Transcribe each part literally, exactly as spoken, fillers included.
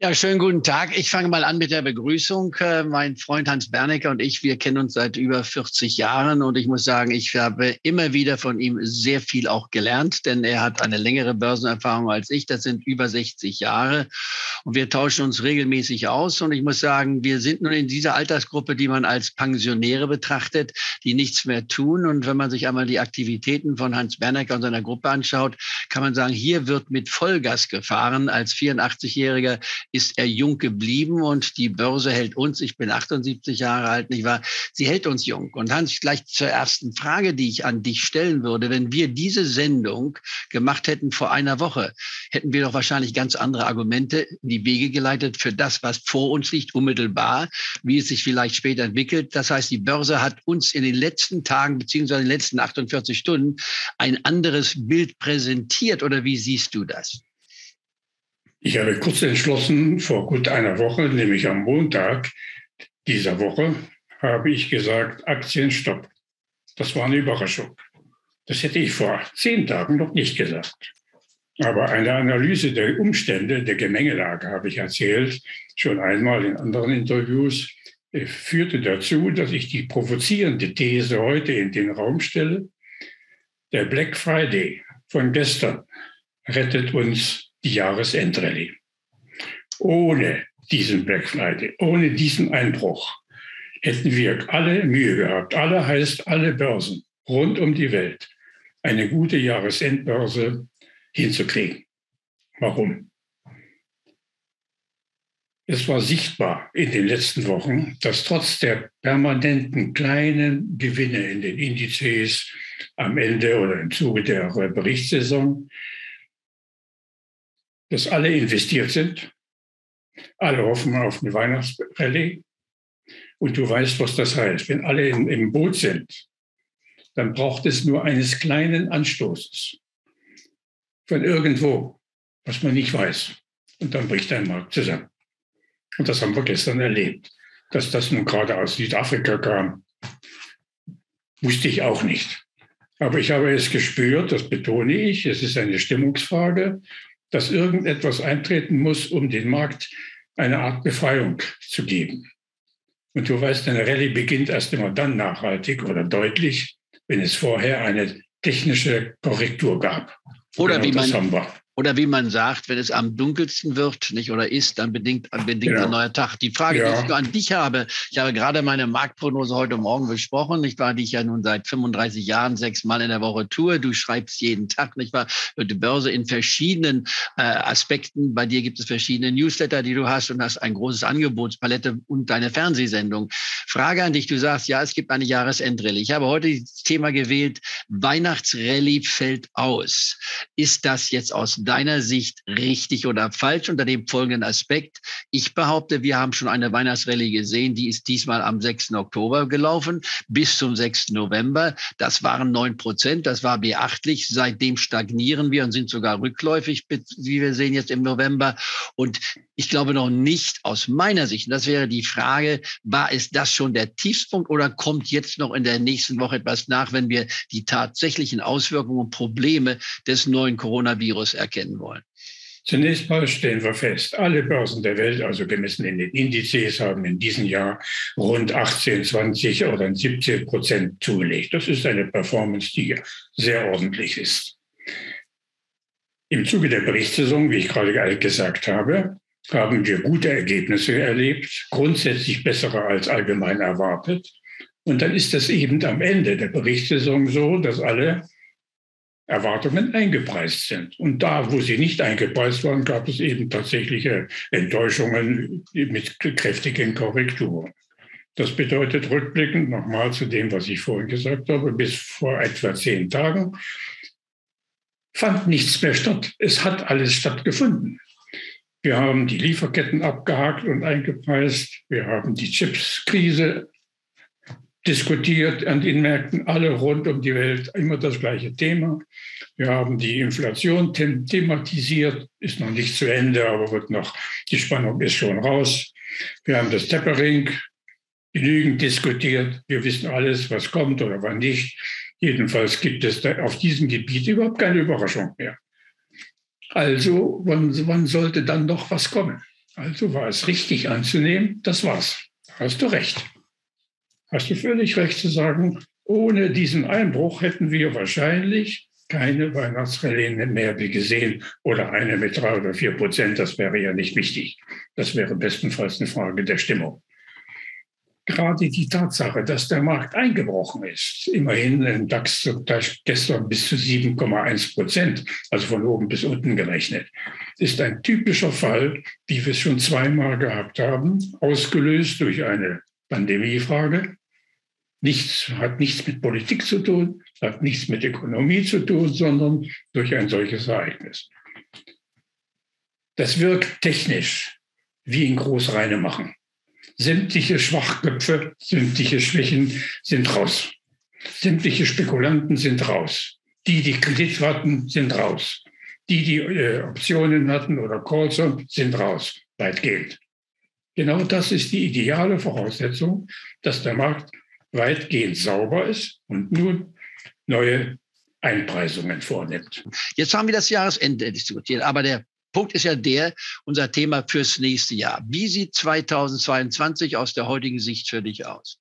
Ja, schönen guten Tag. Ich fange mal an mit der Begrüßung. Äh, Mein Freund Hans Bernecker und ich, wir kennen uns seit über vierzig Jahren und ich muss sagen, ich habe immer wieder von ihm sehr viel auch gelernt, denn er hat eine längere Börsenerfahrung als ich. Das sind über sechzig Jahre und wir tauschen uns regelmäßig aus und ich muss sagen, wir sind nun in dieser Altersgruppe, die man als Pensionäre betrachtet, die nichts mehr tun. Und wenn man sich einmal die Aktivitäten von Hans Bernecker und seiner Gruppe anschaut, kann man sagen, hier wird mit Vollgas gefahren. Als vierundachtzigjähriger ist er jung geblieben und die Börse hält uns, ich bin achtundsiebzig Jahre alt, nicht wahr? Sie hält uns jung. Und Hans, gleich zur ersten Frage, die ich an dich stellen würde. Wenn wir diese Sendung gemacht hätten vor einer Woche, hätten wir doch wahrscheinlich ganz andere Argumente in die Wege geleitet für das, was vor uns liegt, unmittelbar, wie es sich vielleicht später entwickelt. Das heißt, die Börse hat uns in den letzten Tagen beziehungsweise in den letzten achtundvierzig Stunden ein anderes Bild präsentiert. Oder wie siehst du das? Ich habe kurz entschlossen, vor gut einer Woche, nämlich am Montag dieser Woche, habe ich gesagt, Aktienstopp. Das war eine Überraschung. Das hätte ich vor zehn Tagen noch nicht gesagt. Aber eine Analyse der Umstände, der Gemengelage, habe ich erzählt, schon einmal in anderen Interviews, führte dazu, dass ich die provozierende These heute in den Raum stelle. Der Black Friday von gestern rettet uns die Jahresendrallye. Ohne diesen Black Friday, ohne diesen Einbruch hätten wir alle Mühe gehabt, alle heißt alle Börsen rund um die Welt, eine gute Jahresendbörse hinzukriegen. Warum? Es war sichtbar in den letzten Wochen, dass trotz der permanenten kleinen Gewinne in den Indizes am Ende oder im Zuge der Berichtssaison, dass alle investiert sind. Alle hoffen auf eine Weihnachtsrallye. Und du weißt, was das heißt. Wenn alle im, im Boot sind, dann braucht es nur eines kleinen Anstoßes von irgendwo, was man nicht weiß. Und dann bricht der Markt zusammen. Und das haben wir gestern erlebt. Dass das nun gerade aus Südafrika kam, wusste ich auch nicht. Aber ich habe es gespürt, das betone ich, es ist eine Stimmungsfrage, dass irgendetwas eintreten muss, um den Markt eine Art Befreiung zu geben. Und du weißt, eine Rallye beginnt erst immer dann nachhaltig oder deutlich, wenn es vorher eine technische Korrektur gab. Oder genau, wie man, das haben wir. Oder wie man sagt, wenn es am dunkelsten wird, nicht oder ist, dann bedingt, bedingt ja. ein neuer Tag. Die Frage, ja. die ich nur an dich habe, ich habe gerade meine Marktprognose heute Morgen besprochen, nicht wahr, die ich ja nun seit fünfunddreißig Jahren sechsmal in der Woche tue. Du schreibst jeden Tag, nicht wahr, über die Börse in verschiedenen äh, Aspekten. Bei dir gibt es verschiedene Newsletter, die du hast und hast ein großes Angebotspalette und deine Fernsehsendung. Frage an dich, du sagst, ja, es gibt eine Jahresendrallye. Ich habe heute das Thema gewählt, Weihnachtsrallye fällt aus. Ist das jetzt aus deiner Sicht richtig oder falsch unter dem folgenden Aspekt? Ich behaupte, wir haben schon eine Weihnachtsrallye gesehen, die ist diesmal am sechsten Oktober gelaufen, bis zum sechsten November. Das waren neun Prozent, das war beachtlich. Seitdem stagnieren wir und sind sogar rückläufig, wie wir sehen jetzt im November. Und ich glaube noch nicht aus meiner Sicht, und das wäre die Frage, war es das schon der Tiefspunkt oder kommt jetzt noch in der nächsten Woche etwas nach, wenn wir die tatsächlichen Auswirkungen und Probleme des neuen Coronavirus erkennen wollen? Zunächst mal stellen wir fest, alle Börsen der Welt, also gemessen in den Indizes, haben in diesem Jahr rund achtzehn, zwanzig oder siebzehn Prozent zugelegt. Das ist eine Performance, die sehr ordentlich ist. Im Zuge der Berichtssaison, wie ich gerade gesagt habe, haben wir gute Ergebnisse erlebt, grundsätzlich bessere als allgemein erwartet. Und dann ist es eben am Ende der Berichtssaison so, dass alle Erwartungen eingepreist sind. Und da, wo sie nicht eingepreist waren, gab es eben tatsächliche Enttäuschungen mit kräftigen Korrekturen. Das bedeutet rückblickend nochmal zu dem, was ich vorhin gesagt habe, bis vor etwa zehn Tagen fand nichts mehr statt. Es hat alles stattgefunden. Wir haben die Lieferketten abgehakt und eingepreist. Wir haben die Chips-Krise diskutiert an den Märkten, alle rund um die Welt, immer das gleiche Thema. Wir haben die Inflation thematisiert, ist noch nicht zu Ende, aber wird noch, die Spannung ist schon raus. Wir haben das Tapering genügend diskutiert. Wir wissen alles, was kommt oder wann nicht. Jedenfalls gibt es da auf diesem Gebiet überhaupt keine Überraschung mehr. Also, wann, wann sollte dann noch was kommen? Also war es richtig anzunehmen, das war's. Hast du recht. Hast du völlig recht zu sagen, ohne diesen Einbruch hätten wir wahrscheinlich keine Weihnachtsrallye mehr gesehen oder eine mit drei oder vier Prozent. Das wäre ja nicht wichtig. Das wäre bestenfalls eine Frage der Stimmung. Gerade die Tatsache, dass der Markt eingebrochen ist, immerhin im DAX gestern bis zu sieben Komma eins Prozent, also von oben bis unten gerechnet, ist ein typischer Fall, wie wir es schon zweimal gehabt haben, ausgelöst durch eine Pandemiefrage. Nichts, hat nichts mit Politik zu tun, hat nichts mit Ökonomie zu tun, sondern durch ein solches Ereignis. Das wirkt technisch wie in Großreine machen. Sämtliche Schwachköpfe, sämtliche Schwächen sind raus. Sämtliche Spekulanten sind raus. Die, die Kredit hatten, sind raus. Die, die äh, Optionen hatten oder Calls sind raus, weitgehend. Genau das ist die ideale Voraussetzung, dass der Markt weitgehend sauber ist und nun neue Einpreisungen vornimmt. Jetzt haben wir das Jahresende diskutiert, aber der Punkt ist ja der, unser Thema fürs nächste Jahr. Wie sieht zweitausendzweiundzwanzig aus der heutigen Sicht für dich aus?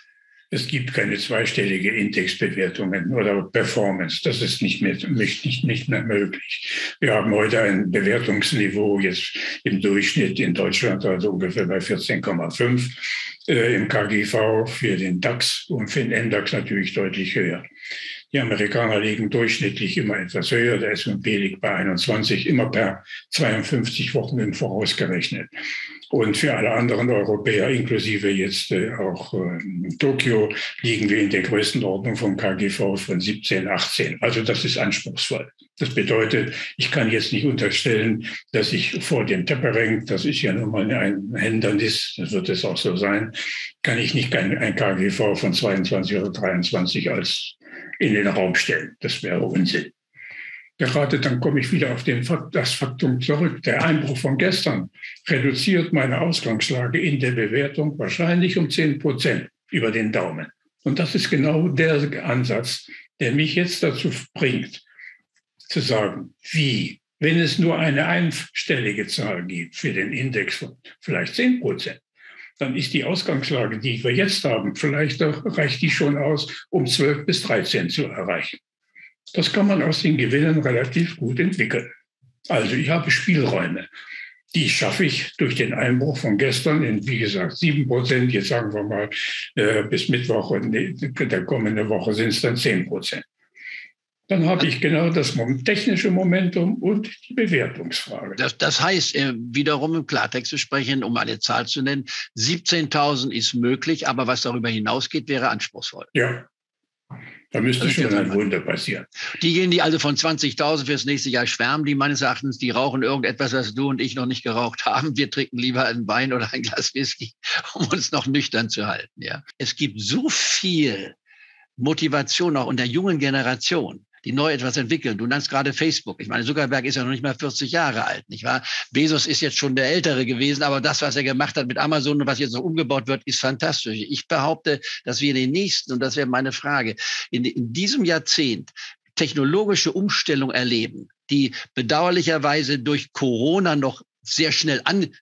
Es gibt keine zweistellige Indexbewertungen oder Performance. Das ist nicht mehr, nicht, nicht mehr möglich. Wir haben heute ein Bewertungsniveau jetzt im Durchschnitt in Deutschland also ungefähr bei vierzehn Komma fünf, äh, im K G V für den DAX und für den M DAX natürlich deutlich höher. Die Amerikaner liegen durchschnittlich immer etwas höher. Der S und P liegt bei einundzwanzig, immer per zweiundfünfzig Wochen im Voraus gerechnet. Und für alle anderen Europäer, inklusive jetzt äh, auch äh, Tokio, liegen wir in der Größenordnung vom K G V von siebzehn, achtzehn. Also das ist anspruchsvoll. Das bedeutet, ich kann jetzt nicht unterstellen, dass ich vor dem Tapering, das ist ja nun mal ein Hindernis, das wird es auch so sein, kann ich nicht ein, ein K G V von zweiundzwanzig oder dreiundzwanzig als in den Raum stellen. Das wäre Unsinn. Gerade dann komme ich wieder auf den, das Faktum zurück. Der Einbruch von gestern reduziert meine Ausgangslage in der Bewertung wahrscheinlich um zehn Prozent über den Daumen. Und das ist genau der Ansatz, der mich jetzt dazu bringt, zu sagen, wie, wenn es nur eine einstellige Zahl gibt für den Index von vielleicht zehn Prozent, dann ist die Ausgangslage, die wir jetzt haben, vielleicht reicht die schon aus, um zwölf bis dreizehn zu erreichen. Das kann man aus den Gewinnen relativ gut entwickeln. Also ich habe Spielräume. Die schaffe ich durch den Einbruch von gestern in, wie gesagt, sieben Prozent. Jetzt sagen wir mal, äh, bis Mittwoch und der kommenden Woche sind es dann zehn Prozent. Dann habe ich genau das technische Momentum und die Bewertungsfrage. Das, das heißt, äh, wiederum im Klartext zu sprechen, um eine Zahl zu nennen, siebzehntausend ist möglich, aber was darüber hinausgeht, wäre anspruchsvoll. Ja. Da müsste schon ein Wunder passieren. Diejenigen, die also von zwanzigtausend fürs nächste Jahr schwärmen, die meines Erachtens, die rauchen irgendetwas, was du und ich noch nicht geraucht haben. Wir trinken lieber einen Wein oder ein Glas Whisky, um uns noch nüchtern zu halten. Ja. Es gibt so viel Motivation auch in der jungen Generation, die neu etwas entwickeln. Du nennst gerade Facebook. Ich meine, Zuckerberg ist ja noch nicht mal vierzig Jahre alt, nicht wahr? Bezos ist jetzt schon der Ältere gewesen, aber das, was er gemacht hat mit Amazon und was jetzt noch umgebaut wird, ist fantastisch. Ich behaupte, dass wir in den nächsten, und das wäre meine Frage, in, in diesem Jahrzehnt technologische Umstellung erleben, die bedauerlicherweise durch Corona noch sehr schnell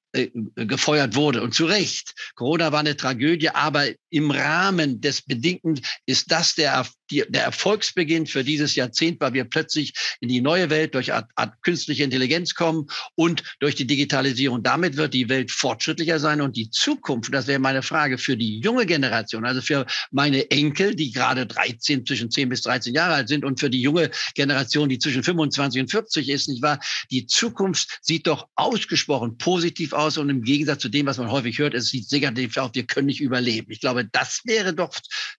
angefeuert wurde. Und zu Recht. Corona war eine Tragödie, aber im Rahmen des Bedingten ist das der, die, der Erfolgsbeginn für dieses Jahrzehnt, weil wir plötzlich in die neue Welt durch Art, Art künstliche Intelligenz kommen und durch die Digitalisierung. Damit wird die Welt fortschrittlicher sein und die Zukunft, das wäre meine Frage für die junge Generation, also für meine Enkel, die gerade dreizehn, zwischen zehn bis dreizehn Jahre alt sind und für die junge Generation, die zwischen fünfundzwanzig und vierzig ist, nicht wahr? Die Zukunft sieht doch ausgesprochen positiv aus und im Gegensatz zu dem, was man häufig hört, es sieht negativ aus, wir können nicht überleben. Ich glaube, das wäre doch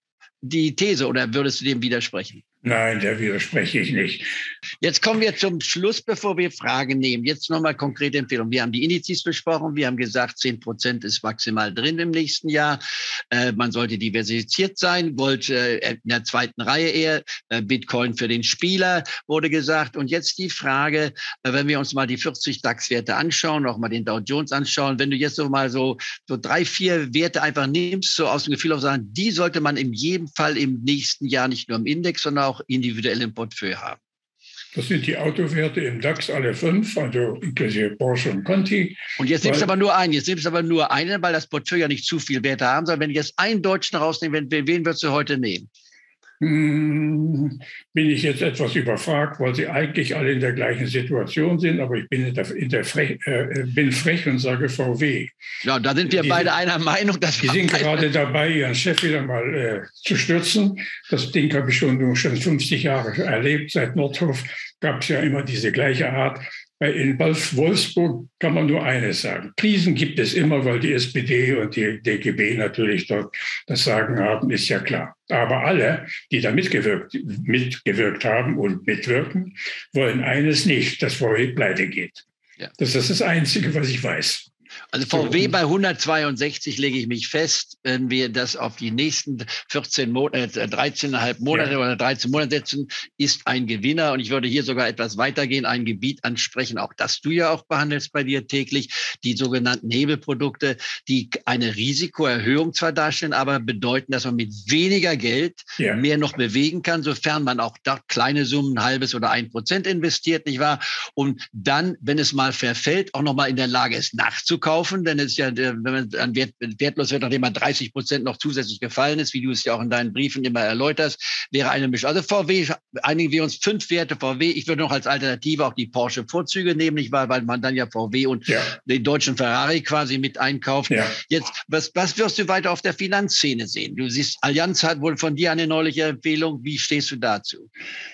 die These, oder würdest du dem widersprechen? Nein, der widerspreche ich nicht. Jetzt kommen wir zum Schluss, bevor wir Fragen nehmen. Jetzt nochmal konkrete Empfehlungen. Wir haben die Indizes besprochen. Wir haben gesagt, zehn Prozent ist maximal drin im nächsten Jahr. Äh, man sollte diversifiziert sein. Gold äh, in der zweiten Reihe eher. Äh, Bitcoin für den Spieler wurde gesagt. Und jetzt die Frage, äh, wenn wir uns mal die vierzig DAX-Werte anschauen, auch mal den Dow Jones anschauen, wenn du jetzt so mal so, so drei, vier Werte einfach nimmst, so aus dem Gefühl auf sagen, die sollte man in jedem Fall im nächsten Jahr nicht nur im Index, sondern auch individuell im Portfolio haben. Das sind die Autowerte im DAX, alle fünf, also inklusive Porsche und Conti. Und jetzt nimmst du aber nur einen, jetzt nimmst du aber nur einen, weil das Portfolio ja nicht zu viel Werte haben soll. Wenn ich jetzt einen Deutschen rausnehme, wen, wen würdest du heute nehmen? Hm, bin ich jetzt etwas überfragt, weil sie eigentlich alle in der gleichen Situation sind, aber ich bin, in der, in der frech, äh, bin frech und sage V W. Ja, da sind wir die beide sind, einer Meinung. Dass die sind gerade dabei, ihren Chef wieder mal äh, zu stürzen. Das Ding habe ich schon, schon fünfzig Jahre erlebt. Seit Nordhoff gab es ja immer diese gleiche Art. In Wolfsburg kann man nur eines sagen. Krisen gibt es immer, weil die S P D und die D G B natürlich dort das Sagen haben, ist ja klar. Aber alle, die da mitgewirkt, mitgewirkt haben und mitwirken, wollen eines nicht, dass V W pleite geht. Ja. Das ist das Einzige, was ich weiß. Also V W bei hundertzweiundsechzig lege ich mich fest, wenn wir das auf die nächsten vierzehn Monate, dreizehn Komma fünf Monate ja. oder dreizehn Monate setzen, ist ein Gewinner. Und ich würde hier sogar etwas weitergehen, ein Gebiet ansprechen, auch das du ja auch behandelst bei dir täglich, die sogenannten Hebelprodukte, die eine Risikoerhöhung zwar darstellen, aber bedeuten, dass man mit weniger Geld ja. mehr noch bewegen kann, sofern man auch da kleine Summen, ein halbes oder ein Prozent investiert, nicht wahr? Und dann, wenn es mal verfällt, auch noch mal in der Lage ist, nachzukommen. Kaufen, denn es ist ja, wenn man an Wert, wertlos wird, nachdem man dreißig Prozent noch zusätzlich gefallen ist, wie du es ja auch in deinen Briefen immer erläuterst, wäre eine Mischung. Also V W, einigen wir uns fünf Werte V W. Ich würde noch als Alternative auch die Porsche-Vorzüge nehmen, nicht wahr, weil man dann ja V W und ja. den deutschen Ferrari quasi mit einkauft. Ja. Jetzt, was, was wirst du weiter auf der Finanzszene sehen? Du siehst, Allianz hat wohl von dir eine neuliche Empfehlung. Wie stehst du dazu?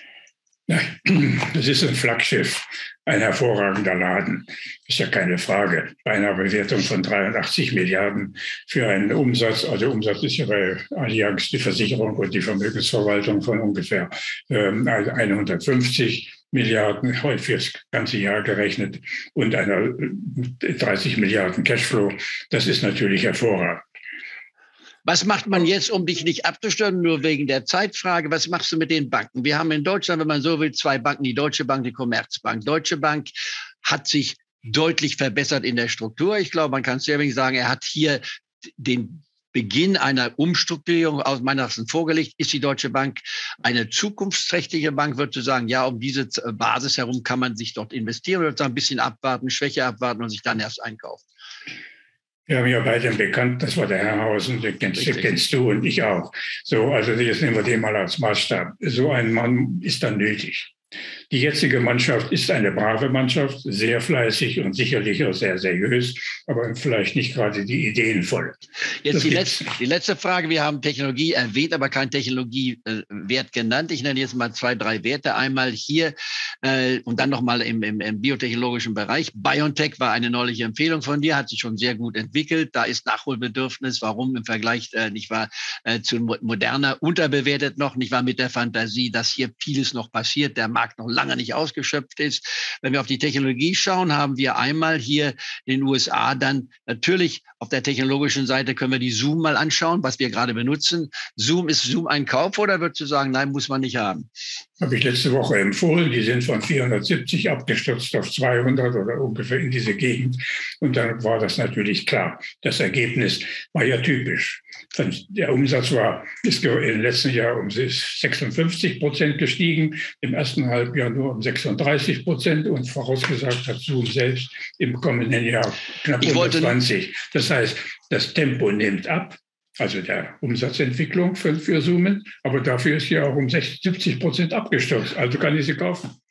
Das ist ein Flaggschiff, ein hervorragender Laden, ist ja keine Frage. Bei einer Bewertung von dreiundachtzig Milliarden für einen Umsatz, also Umsatz ist ja bei Allianz die Versicherung und die Vermögensverwaltung von ungefähr ähm, hundertfünfzig Milliarden, heute fürs ganze Jahr gerechnet, und einer dreißig Milliarden Cashflow. Das ist natürlich hervorragend. Was macht man jetzt, um dich nicht abzustimmen, nur wegen der Zeitfrage? Was machst du mit den Banken? Wir haben in Deutschland, wenn man so will, zwei Banken, die Deutsche Bank, die Commerzbank. Deutsche Bank hat sich deutlich verbessert in der Struktur. Ich glaube, man kann es sehr wenig sagen, er hat hier den Beginn einer Umstrukturierung aus meiner Sicht vorgelegt. Ist die Deutsche Bank eine zukunftsträchtige Bank? Würdest du sagen, ja, um diese Basis herum kann man sich dort investieren oder ein bisschen abwarten, Schwäche abwarten und sich dann erst einkaufen? Wir haben ja beide bekannt, das war der Herrhausen, den kennst, den kennst du und ich auch. So, also jetzt nehmen wir den mal als Maßstab. So ein Mann ist dann nötig. Die jetzige Mannschaft ist eine brave Mannschaft, sehr fleißig und sicherlich auch sehr seriös, aber vielleicht nicht gerade die ideenvoll. Jetzt die letzte, die letzte Frage. Wir haben Technologie erwähnt, aber kein Technologiewert genannt. Ich nenne jetzt mal zwei, drei Werte. Einmal hier äh, und dann nochmal im, im, im biotechnologischen Bereich. BioNTech war eine neuliche Empfehlung von dir, hat sich schon sehr gut entwickelt. Da ist Nachholbedürfnis. Warum im Vergleich äh, nicht wahr, äh, zu Moderna unterbewertet noch, nicht wahr, mit der Fantasie, dass hier vieles noch passiert, der Markt noch lange nicht ausgeschöpft ist. Wenn wir auf die Technologie schauen, haben wir einmal hier in den U S A dann natürlich auf der technologischen Seite können wir die Zoom mal anschauen, was wir gerade benutzen. Zoom, ist Zoom ein Kauf oder würdest du sagen, nein, muss man nicht haben? Habe ich letzte Woche empfohlen. Die sind von vierhundertsiebzig abgestürzt auf zweihundert oder ungefähr in diese Gegend. Und dann war das natürlich klar. Das Ergebnis war ja typisch. Der Umsatz war, ist im letzten Jahr um sechsundfünfzig Prozent gestiegen, im ersten Halbjahr nur um sechsunddreißig Prozent und vorausgesagt hat Zoom selbst im kommenden Jahr knapp hundertzwanzig. Das heißt, das Tempo nimmt ab, also der Umsatzentwicklung für, für Zoomen, aber dafür ist ja auch um siebzig Prozent abgestürzt. Also kann ich sie kaufen.